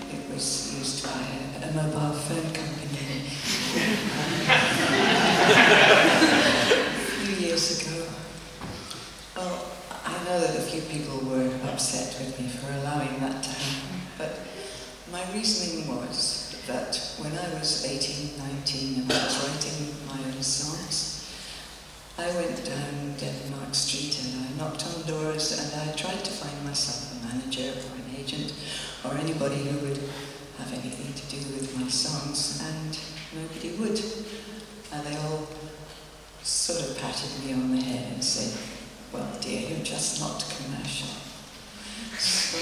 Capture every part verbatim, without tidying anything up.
It was used by a, a mobile phone company a few years ago. Well, I know that a few people were upset with me for allowing that to happen, but my reasoning was that when I was eighteen, nineteen and I was writing my own songs, I went down Denmark Street and I knocked on doors and I tried to find myself a manager or an agent or anybody who would have anything to do with my songs, and nobody would. And they all sort of patted me on the head and said, well, dear, you're just not commercial. So,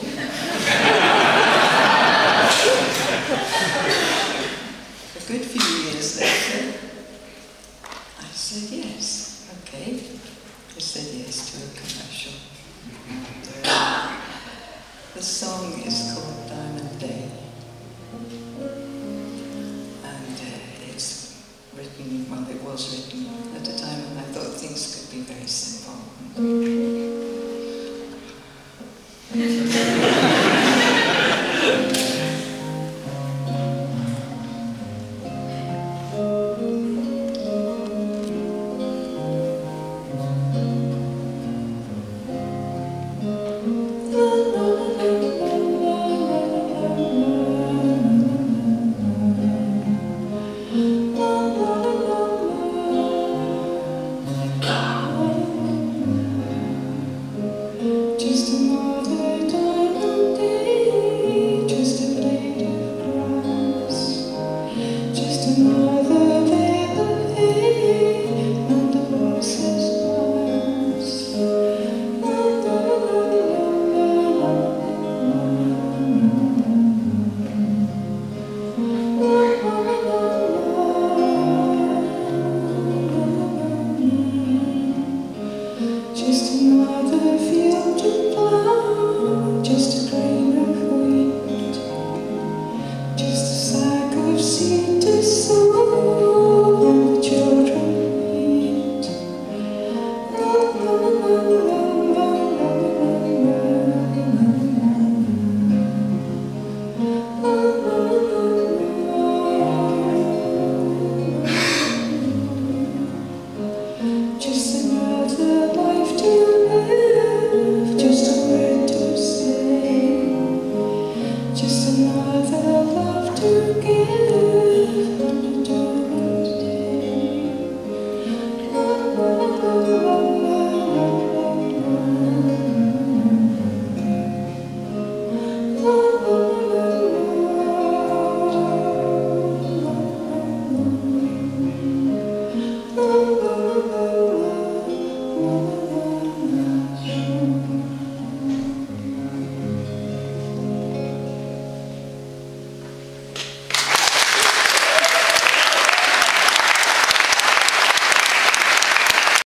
a good few years later, I said yes, okay. I said yes to a commercial. The song is called Diamond Day. And uh, it's written, well, it was written at a time when I thought things could be very simple. Just another love to give.